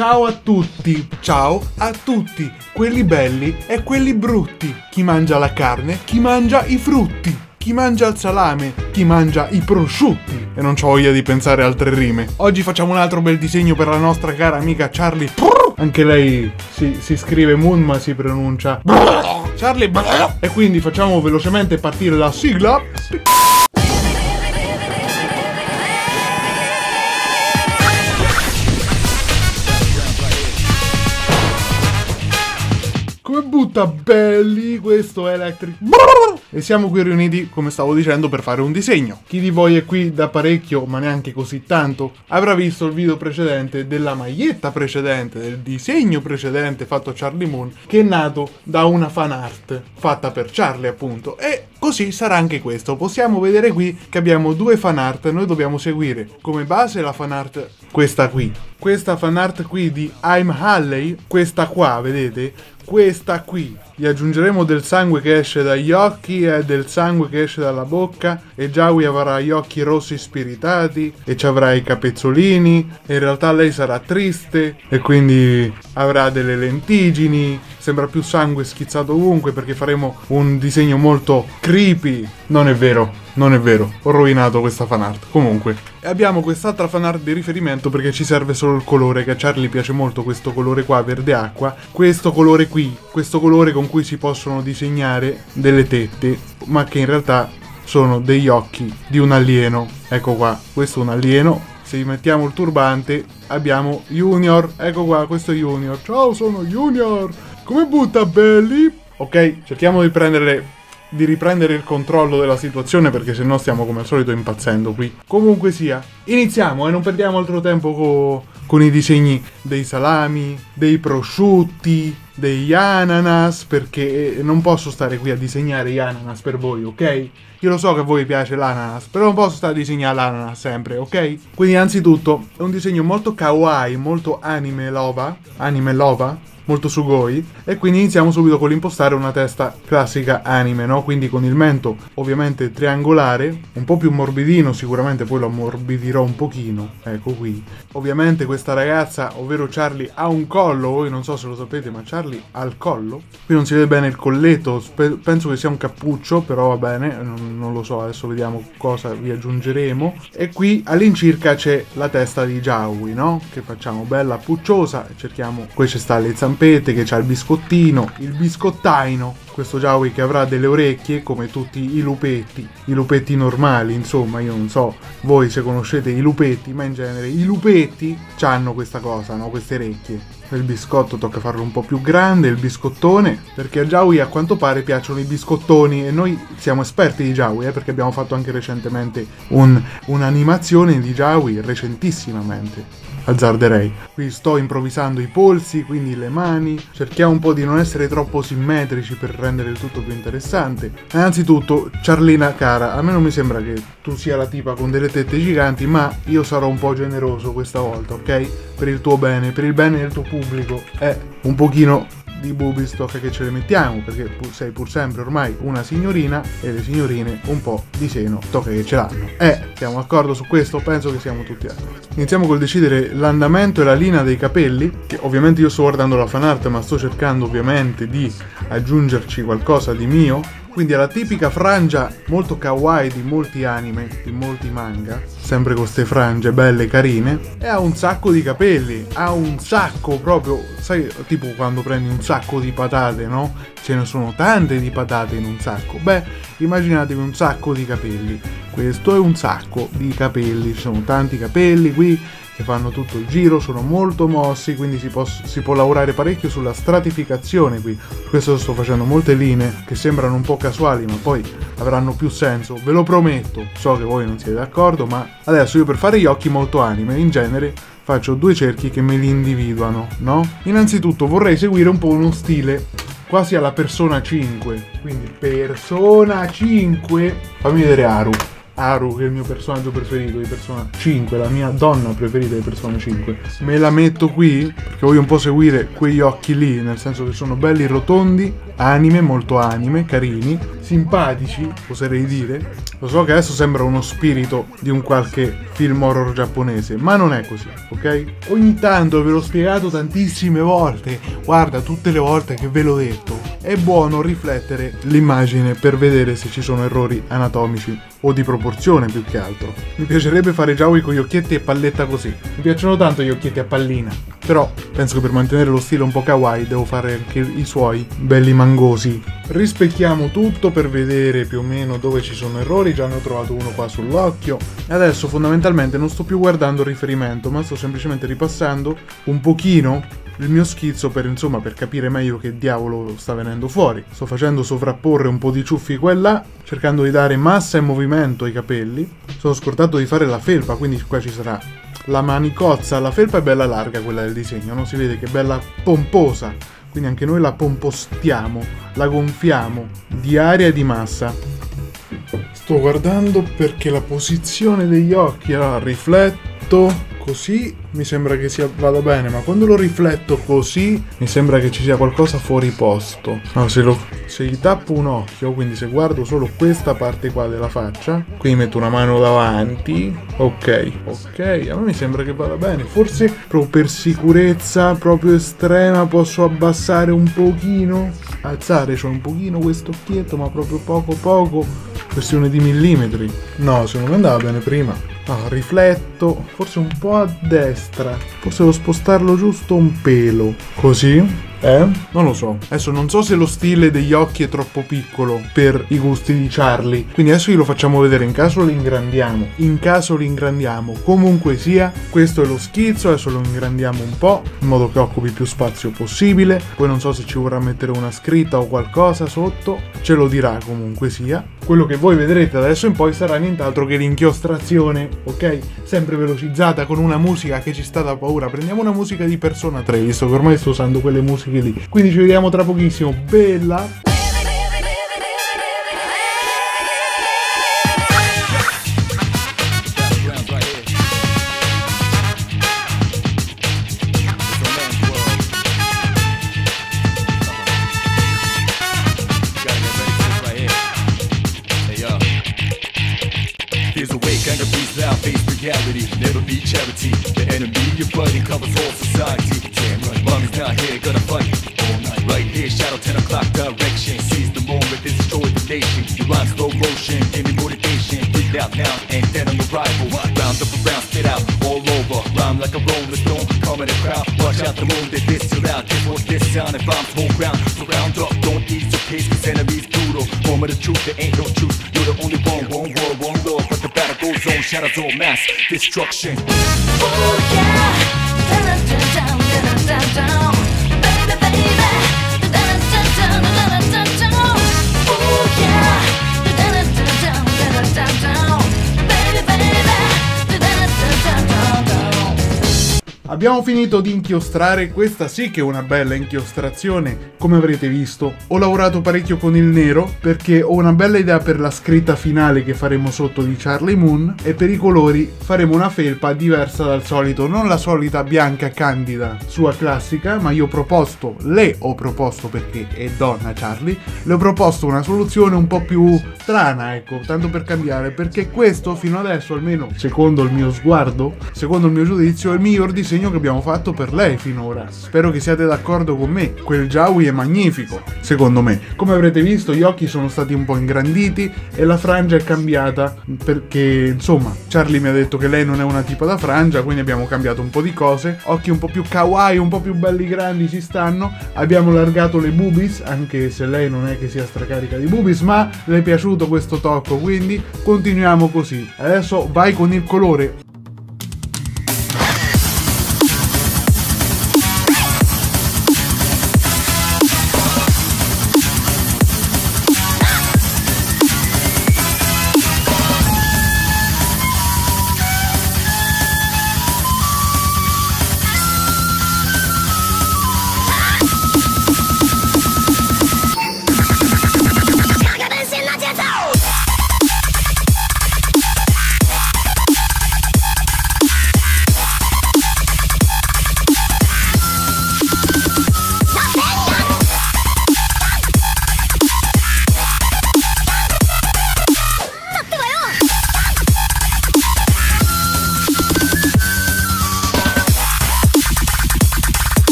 Ciao a tutti, quelli belli e quelli brutti. Chi mangia la carne, chi mangia i frutti, chi mangia il salame, chi mangia i prosciutti. E non c'ho voglia di pensare altre rime. Oggi facciamo un altro bel disegno per la nostra cara amica Charlie. Anche lei si scrive Moon ma si pronuncia Charlie. E quindi facciamo velocemente partire la sigla. Come butta belli questo Electric. E siamo qui riuniti, come stavo dicendo, per fare un disegno. Chi di voi è qui da parecchio, ma neanche così tanto, avrà visto il video precedente della maglietta precedente, del disegno precedente fatto a Charlie Moon, che è nato da una fan art fatta per Charlie, appunto. E così sarà anche questo. Possiamo vedere qui che abbiamo due fan art. Noi dobbiamo seguire come base la fan art, questa qui. Questa fan art qui di I'm Halley, questa qua, vedete? Questa qui. Gli aggiungeremo del sangue che esce dagli occhi e del sangue che esce dalla bocca, e Joey avrà gli occhi rossi spiritati e ci avrà i capezzolini, e in realtà lei sarà triste e quindi avrà delle lentiggini. Sembra più sangue schizzato ovunque perché faremo un disegno molto creepy. Non è vero, ho rovinato questa fanart. Comunque, abbiamo quest'altra fanart di riferimento perché ci serve solo il colore, che a Charlie piace molto questo colore qua, verde acqua. Questo colore qui, questo colore con cui si possono disegnare delle tette, ma che in realtà sono degli occhi di un alieno. Ecco qua, questo è un alieno. Se gli mettiamo il turbante abbiamo Junior. Ecco qua, questo è Junior. Ciao, sono Junior. Come butta belli? Ok, cerchiamo di riprendere il controllo della situazione perché sennò stiamo come al solito impazzendo qui. Comunque sia, iniziamo e non perdiamo altro tempo con i disegni dei salami, dei prosciutti, degli ananas, perché non posso stare qui a disegnare gli ananas per voi, ok? Io lo so che a voi piace l'ananas, però non posso stare a disegnare l'ananas sempre, ok? Quindi anzitutto è un disegno molto kawaii, molto anime lova, molto sugoi, e quindi iniziamo subito con l'impostare una testa classica anime, no? Quindi con il mento ovviamente triangolare, un po' più morbidino sicuramente, poi lo ammorbidirò un pochino, ecco qui. Ovviamente questa ragazza, ovvero Charlie, ha un collo, voi non so se lo sapete, ma Charlie ha il collo. Qui non si vede bene il colletto, penso che sia un cappuccio, però va bene, non lo so, adesso vediamo cosa vi aggiungeremo. E qui all'incirca c'è la testa di Joey, no? Che facciamo bella pucciosa, cerchiamo, qui ci sta le zampette, che c'ha il biscottino, il biscottaino, questo Joey che avrà delle orecchie come tutti i lupetti normali, insomma. Io non so voi se conoscete i lupetti, ma in genere i lupetti hanno questa cosa, no? Queste orecchie. Il biscotto tocca farlo un po' più grande, il biscottone, perché a Joey a quanto pare piacciono i biscottoni e noi siamo esperti di Joey, perché abbiamo fatto anche recentemente un'animazione di Joey, recentissimamente. Azzarderei. Qui sto improvvisando i polsi, quindi le mani. Cerchiamo un po' di non essere troppo simmetrici per rendere il tutto più interessante. Innanzitutto, Charlina cara, a me non mi sembra che tu sia la tipa con delle tette giganti, ma io sarò un po' generoso questa volta, ok? Per il tuo bene, per il bene del tuo pubblico. Un pochino di booby stock che ce le mettiamo, perché sei pur sempre ormai una signorina e le signorine un po' di seno tocca che ce l'hanno. Siamo d'accordo su questo? Penso che siamo tutti d'accordo. Iniziamo col decidere l'andamento e la linea dei capelli, che ovviamente io sto guardando la fan art, ma sto cercando ovviamente di aggiungerci qualcosa di mio. Quindi alla tipica frangia molto kawaii di molti anime, di molti manga, sempre con queste frange belle carine, e ha un sacco di capelli, ha un sacco proprio, sai, tipo quando prendi un sacco di patate, no? Ce ne sono tante di patate in un sacco. Beh, immaginatevi un sacco di capelli. Questo è un sacco di capelli, ci sono tanti capelli qui che fanno tutto il giro, sono molto mossi, quindi si può lavorare parecchio sulla stratificazione qui. Per questo sto facendo molte linee che sembrano un po' casuali, ma poi avranno più senso, ve lo prometto. So che voi non siete d'accordo, ma adesso io per fare gli occhi molto anime, in genere faccio due cerchi che me li individuano, no? Innanzitutto vorrei seguire un po' uno stile quasi alla Persona 5, quindi Persona 5, fammi vedere Haru. Haru, che è il mio personaggio preferito di Persona 5, la mia donna preferita di Persona 5, me la metto qui perché voglio un po' seguire quegli occhi lì, nel senso che sono belli rotondi, anime, molto anime, carini, simpatici, oserei dire. Lo so che adesso sembra uno spirito di un qualche film horror giapponese, ma non è così, ok? Ogni tanto, ve l'ho spiegato tantissime volte, guarda, tutte le volte che ve l'ho detto, è buono riflettere l'immagine per vedere se ci sono errori anatomici o di proporzione più che altro. Mi piacerebbe fare Yaoi con gli occhietti e palletta così. Mi piacciono tanto gli occhietti a pallina, però penso che per mantenere lo stile un po' kawaii devo fare anche i suoi belli mangosi. Rispecchiamo tutto per vedere più o meno dove ci sono errori, già ne ho trovato uno qua sull'occhio. Adesso fondamentalmente non sto più guardando il riferimento, ma sto semplicemente ripassando un pochino il mio schizzo per, insomma, per capire meglio che diavolo sta venendo fuori. Sto facendo sovrapporre un po' di ciuffi qua e là, cercando di dare massa e movimento ai capelli. Sono scordato di fare la felpa, quindi qua ci sarà la manicozza. La felpa è bella larga, quella del disegno, no? Si vede che è bella pomposa, quindi anche noi la pompostiamo, la gonfiamo di aria e di massa. Sto guardando perché la posizione degli occhi, allora rifletto così, mi sembra che vada bene, ma quando lo rifletto così mi sembra che ci sia qualcosa fuori posto. No, se gli tappo un occhio, quindi se guardo solo questa parte qua della faccia, qui metto una mano davanti, ok, a me mi sembra che vada bene. Forse proprio per sicurezza proprio estrema posso abbassare un pochino, alzare cioè un pochino questo occhietto, ma proprio poco, questione di millimetri. No, se non andava bene prima. Rifletto, forse un po' a destra, forse devo spostarlo giusto un pelo, così, non lo so. Adesso non so se lo stile degli occhi è troppo piccolo per i gusti di Charlie, quindi adesso glielo facciamo vedere, in caso lo ingrandiamo, comunque sia, questo è lo schizzo, adesso lo ingrandiamo un po', in modo che occupi più spazio possibile, poi non so se ci vorrà mettere una scritta o qualcosa sotto, ce lo dirà comunque sia. Quello che voi vedrete da adesso in poi sarà nient'altro che l'inchiostrazione, ok? Sempre velocizzata con una musica che ci sta da paura. Prendiamo una musica di Persona 3, visto che ormai sto usando quelle musiche lì. Quindi ci vediamo tra pochissimo. Bella! Reality, never be charity. The enemy you're fighting covers all society. Damn right, mommy's not here, gonna fight all night. Right here, shadow 10 o'clock direction. Seize the moment, this destroy the nation. You rhyme slow motion, give me motivation. Breathe out now, and then I'm a rival. Round up around, spit out, all over. Rhyme like a rolling stone, come in the crowd. Watch out the moon, they diss you loud. This what's this sound, if I'm whole ground. So round up, don't ease your pace, cause enemy's brutal. Moment of truth, there ain't no truth. You're the only one world, one love. But the battle goes on, shadows all mass destruction. Oh yeah, down, baby, baby, down. Oh yeah, down, baby, baby, down. Abbiamo finito di inchiostrare, questa sì che è una bella inchiostrazione, come avrete visto. Ho lavorato parecchio con il nero perché ho una bella idea per la scritta finale che faremo sotto di Charlie Moon, e per i colori faremo una felpa diversa dal solito, non la solita bianca candida sua classica, ma io le ho proposto perché è donna Charlie, le ho proposto una soluzione un po' più strana, ecco, tanto per cambiare, perché questo fino adesso, almeno secondo il mio sguardo, secondo il mio giudizio, è il miglior disegno che abbiamo fatto per lei finora. Spero che siate d'accordo con me, quel Yaoi è magnifico, secondo me. Come avrete visto, gli occhi sono stati un po' ingranditi e la frangia è cambiata perché, insomma, Charlie mi ha detto che lei non è una tipa da frangia, quindi abbiamo cambiato un po' di cose. Occhi un po' più kawaii, un po' più belli grandi ci stanno. Abbiamo allargato le boobies, anche se lei non è che sia stracarica di boobies, ma le è piaciuto questo tocco, quindi continuiamo così. Adesso vai con il colore.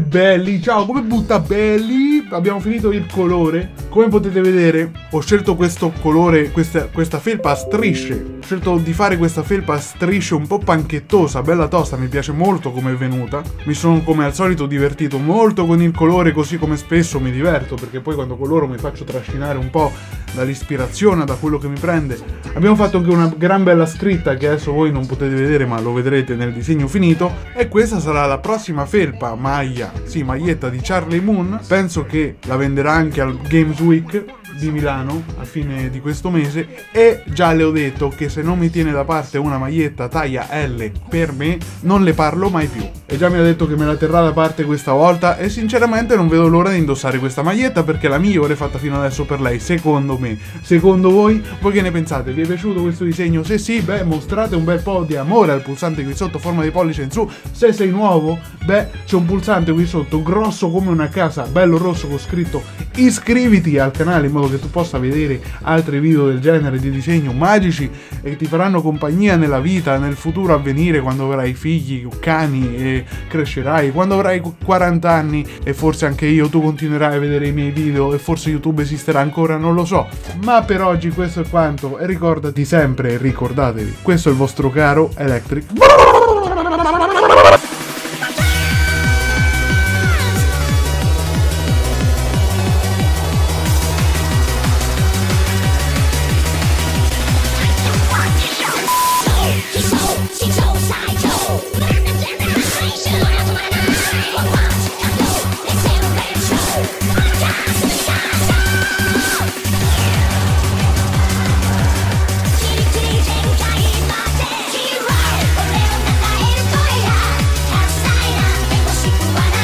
belli, ciao, come butta belli? Abbiamo finito il colore. Come potete vedere, ho scelto questo colore, questa felpa a strisce. Ho scelto di fare questa felpa a strisce un po' panchettosa, bella tosta, mi piace molto come è venuta. Mi sono come al solito divertito molto con il colore, così come spesso mi diverto, perché poi quando coloro mi faccio trascinare un po' dall'ispirazione, da quello che mi prende. Abbiamo fatto anche una gran bella scritta che adesso voi non potete vedere, ma lo vedrete nel disegno finito. E questa sarà la prossima felpa maglietta di Charlie Moon. Penso che la venderà anche al Games Week di Milano a fine di questo mese, e già le ho detto che se non mi tiene da parte una maglietta taglia L per me non le parlo mai più, e già mi ha detto che me la terrà da parte questa volta, e sinceramente non vedo l'ora di indossare questa maglietta perché è la migliore fatta fino adesso per lei, secondo me. Secondo voi che ne pensate? Vi è piaciuto questo disegno? Se sì, beh, mostrate un bel po' di amore al pulsante qui sotto, forma di pollice in su. Se sei nuovo, beh, c'è un pulsante qui sotto grosso come una casa, bello rosso con scritto iscriviti al canale, in modo che tu possa vedere altri video del genere di disegno magici e che ti faranno compagnia nella vita, nel futuro a venire, quando avrai figli, cani e crescerai, quando avrai 40 anni e forse anche io, tu continuerai a vedere i miei video e forse YouTube esisterà ancora, non lo so. Ma per oggi questo è quanto, e ricordati sempre, ricordatevi, questo è il vostro caro Electric.